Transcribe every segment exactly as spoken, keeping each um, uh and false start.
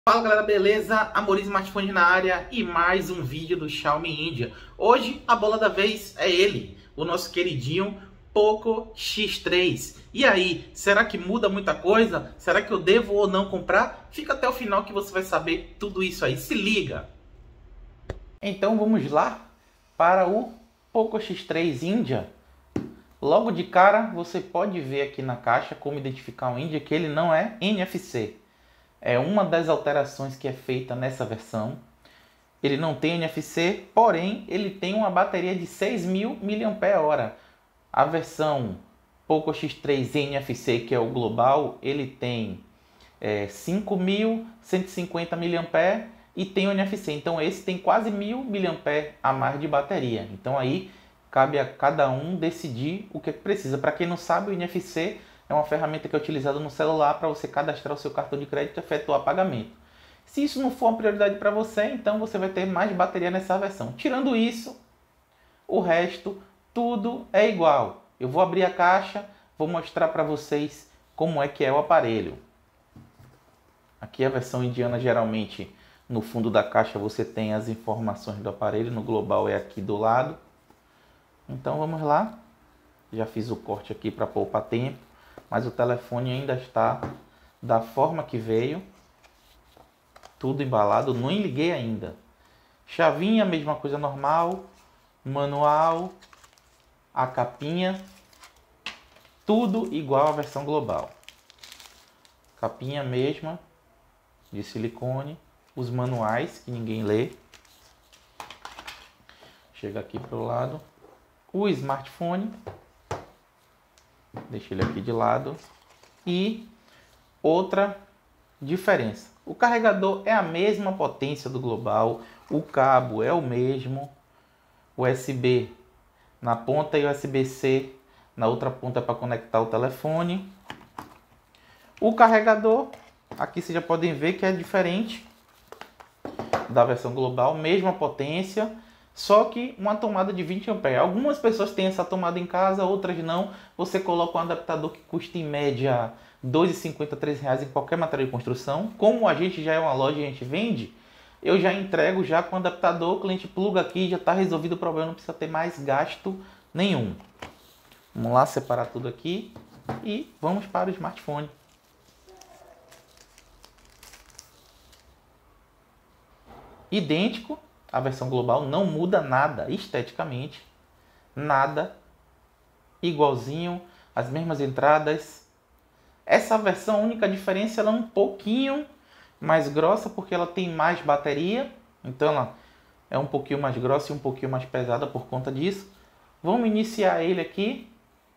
Fala galera, beleza? Amorim Smartphone na área e mais um vídeo do Xiaomi Índia. Hoje a bola da vez é ele, o nosso queridinho Poco X três. E aí, será que muda muita coisa? Será que eu devo ou não comprar? Fica até o final que você vai saber tudo isso aí, se liga! Então vamos lá para o Poco X três Índia. Logo de cara você pode ver aqui na caixa como identificar o Índia que ele não é N F C. É uma das alterações que é feita nessa versão. Ele não tem N F C, porém ele tem uma bateria de seis mil miliampères-hora. A versão Poco X três N F C, que é o global, ele tem é, cinco mil cento e cinquenta miliampères e tem o N F C. Então esse tem quase mil miliampères a mais de bateria. Então aí cabe a cada um decidir o que é que precisa. Para quem não sabe, o N F C é uma ferramenta que é utilizada no celular para você cadastrar o seu cartão de crédito e efetuar pagamento. Se isso não for uma prioridade para você, então você vai ter mais bateria nessa versão. Tirando isso, o resto, tudo é igual. Eu vou abrir a caixa, vou mostrar para vocês como é que é o aparelho. Aqui a versão indiana, geralmente, no fundo da caixa você tem as informações do aparelho, no global é aqui do lado. Então vamos lá. Já fiz o corte aqui para poupar tempo. Mas o telefone ainda está da forma que veio. Tudo embalado, não liguei ainda. Chavinha, mesma coisa normal. Manual. A capinha. Tudo igual à versão global. Capinha mesma, de silicone. Os manuais, que ninguém lê. Chega aqui para o lado. O smartphone. Deixa ele aqui de lado. E outra diferença. O carregador é a mesma potência do global. O cabo é o mesmo. U S B na ponta e U S B C na outra ponta para conectar o telefone. O carregador, aqui vocês já podem ver que é diferente da versão global. Mesma potência. Só que uma tomada de vinte amperes. Algumas pessoas têm essa tomada em casa, outras não. Você coloca um adaptador que custa em média dois reais e cinquenta centavos, três reais em qualquer material de construção. Como a gente já é uma loja e a gente vende, eu já entrego já com o adaptador, o cliente pluga aqui, já está resolvido o problema, não precisa ter mais gasto nenhum. Vamos lá separar tudo aqui e vamos para o smartphone. Idêntico. A versão global não muda nada esteticamente, nada, igualzinho, as mesmas entradas. Essa versão, a única diferença, ela é um pouquinho mais grossa porque ela tem mais bateria, então ela é um pouquinho mais grossa e um pouquinho mais pesada por conta disso. Vamos iniciar ele aqui.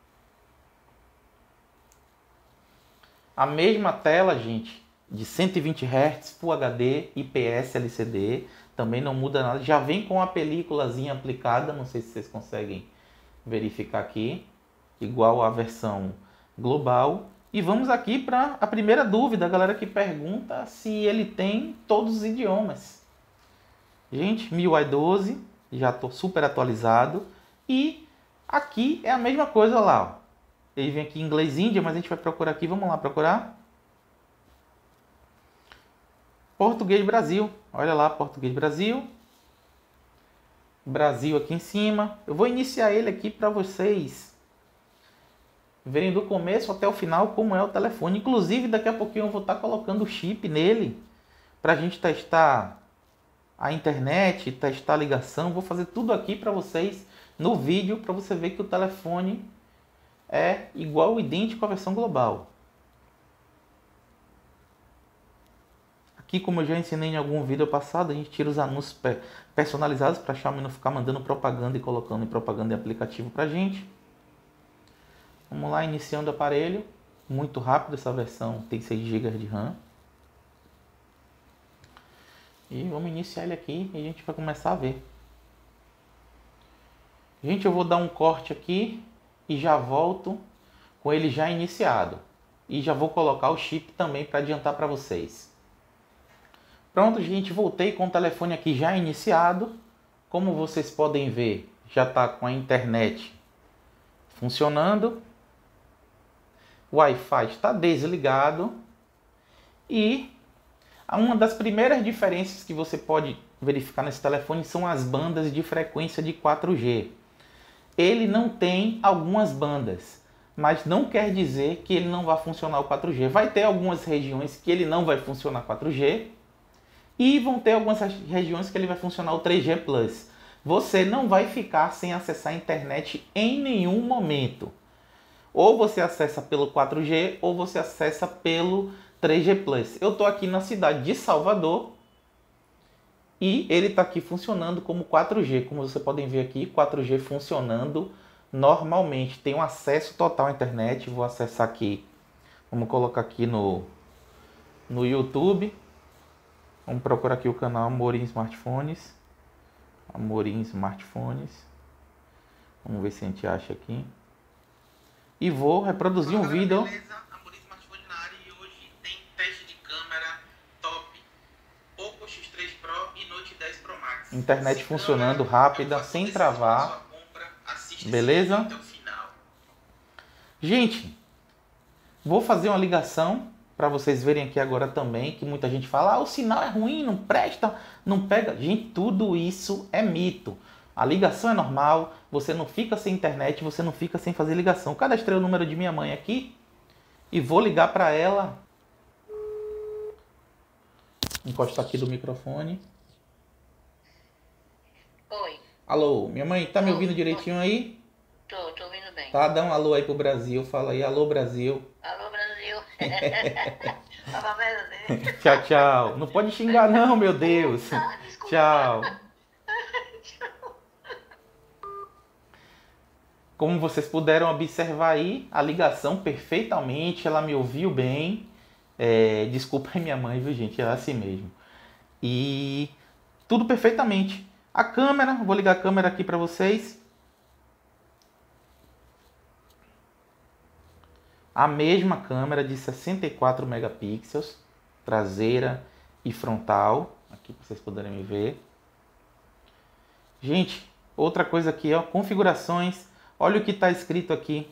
A mesma tela, gente, de cento e vinte hertz, Full H D, I P S L C D. Também não muda nada, já vem com a películazinha aplicada, não sei se vocês conseguem verificar aqui, igual a versão global. E vamos aqui para a primeira dúvida, a galera que pergunta se ele tem todos os idiomas. Gente, M I U I doze, já estou super atualizado. E aqui é a mesma coisa lá, ó. Ele vem aqui em inglês Índia, mas a gente vai procurar aqui, vamos lá procurar. Português Brasil, olha lá, Português Brasil, Brasil aqui em cima. Eu vou iniciar ele aqui para vocês verem do começo até o final como é o telefone. Inclusive daqui a pouquinho eu vou estar colocando o chip nele para a gente testar a internet, testar a ligação. Vou fazer tudo aqui para vocês no vídeo para você ver que o telefone é igual, idêntico à versão global. Aqui, como eu já ensinei em algum vídeo passado, a gente tira os anúncios personalizados para a Xiaomi não ficar mandando propaganda e colocando em propaganda em aplicativo para a gente. Vamos lá, iniciando o aparelho. Muito rápido, essa versão tem seis gigas de RAM. E vamos iniciar ele aqui e a gente vai começar a ver. Gente, eu vou dar um corte aqui e já volto com ele já iniciado. E já vou colocar o chip também para adiantar para vocês. Pronto, gente, voltei com o telefone aqui já iniciado. Como vocês podem ver, já está com a internet funcionando. O Wi-Fi está desligado. E Uma das primeiras diferenças que você pode verificar nesse telefone são as bandas de frequência de quatro G. Ele não tem algumas bandas, mas não quer dizer que ele não vai funcionar o quatro G. Vai ter algumas regiões que ele não vai funcionar quatro G e vão ter algumas regiões que ele vai funcionar o três G plus. Você não vai ficar sem acessar a internet em nenhum momento. Ou você acessa pelo quatro G ou você acessa pelo três G plus. Eu estou aqui na cidade de Salvador e ele está aqui funcionando como quatro G. Como vocês podem ver aqui, quatro G funcionando normalmente. Tem um acesso total à internet. Vou acessar aqui. Vamos colocar aqui no, no YouTube. Vamos procurar aqui o canal Amorim Smartphones. Amorim Smartphones. Vamos ver se a gente acha aqui. E vou reproduzir um vídeo. Beleza? Amorim Smartphones na área e hoje tem teste de câmera top Poco X três Pro e Note dez Pro Max. Internet Se funcionando câmera, rápida, eu sem faço travar. sua compra, assista Beleza? esse vídeo até o final. Gente, vou fazer uma ligação para vocês verem aqui agora também, que muita gente fala, ah, o sinal é ruim, não presta, não pega. Gente, tudo isso é mito. A ligação é normal, você não fica sem internet, você não fica sem fazer ligação. Cadastrei o número de minha mãe aqui e vou ligar para ela. Encostar aqui do microfone. Oi. Alô, minha mãe, tá me ouvindo direitinho aí? Tô, tô ouvindo bem. Tá, dá um alô aí pro Brasil, fala aí, alô Brasil. Alô, Brasil. Alô, Brasil. Tchau, tchau. Não pode xingar não, meu Deus. Ah, desculpa. Tchau. Como vocês puderam observar aí, a ligação perfeitamente, ela me ouviu bem. É, desculpa aí minha mãe, viu gente, ela é assim mesmo. E tudo perfeitamente. A câmera, vou ligar a câmera aqui para vocês. A mesma câmera de sessenta e quatro megapixels, traseira e frontal, aqui para vocês poderem me ver. Gente, outra coisa aqui, ó, configurações. Olha o que está escrito aqui.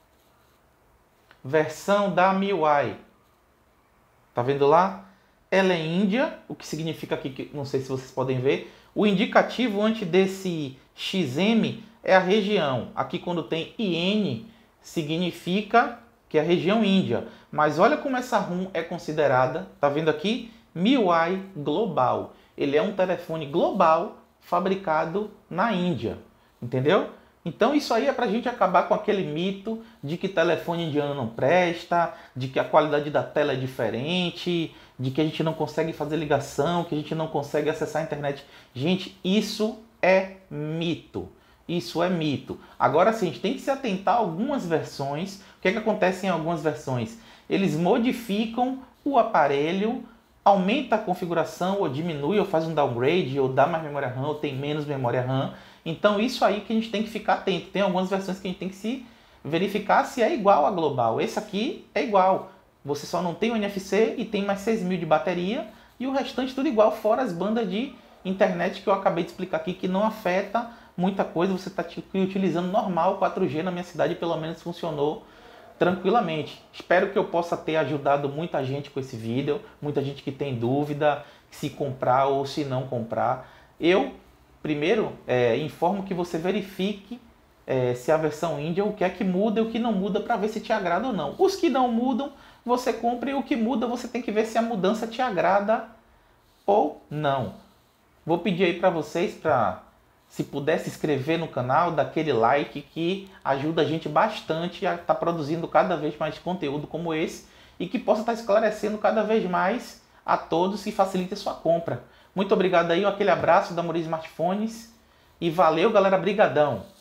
Versão da M I U I. Tá vendo lá? Ela é Índia, o que significa aqui, que não sei se vocês podem ver. O indicativo antes desse X M é a região. Aqui quando tem I N significa que é a região Índia. Mas olha como essa ROM é considerada. Tá vendo aqui? M I U I global. Ele é um telefone global fabricado na Índia. Entendeu? Então isso aí é para a gente acabar com aquele mito de que telefone indiano não presta, de que a qualidade da tela é diferente, de que a gente não consegue fazer ligação, que a gente não consegue acessar a internet. Gente, isso é mito. Isso é mito. Agora sim, a gente tem que se atentar a algumas versões. O que é que acontece em algumas versões? Eles modificam o aparelho, aumenta a configuração, ou diminui, ou faz um downgrade, ou dá mais memória RAM, ou tem menos memória RAM. Então isso aí que a gente tem que ficar atento. Tem algumas versões que a gente tem que se verificar se é igual a global. Esse aqui é igual. Você só não tem o N F C e tem mais seis mil de bateria. E o restante tudo igual, fora as bandas de internet que eu acabei de explicar aqui, que não afeta muita coisa. Você está utilizando normal, quatro G na minha cidade pelo menos funcionou tranquilamente. Espero que eu possa ter ajudado muita gente com esse vídeo. Muita gente que tem dúvida se comprar ou se não comprar. Eu... Primeiro, é, informo que você verifique é, se a versão Índia, o que é que muda e o que não muda para ver se te agrada ou não. Os que não mudam, você compra, e o que muda, você tem que ver se a mudança te agrada ou não. Vou pedir aí para vocês, para se puder se inscrever no canal, dar aquele like que ajuda a gente bastante a estar tá produzindo cada vez mais conteúdo como esse e que possa estar tá esclarecendo cada vez mais a todos e facilite a sua compra. Muito obrigado aí, aquele abraço da Amorim Smartphones e valeu, galera, brigadão!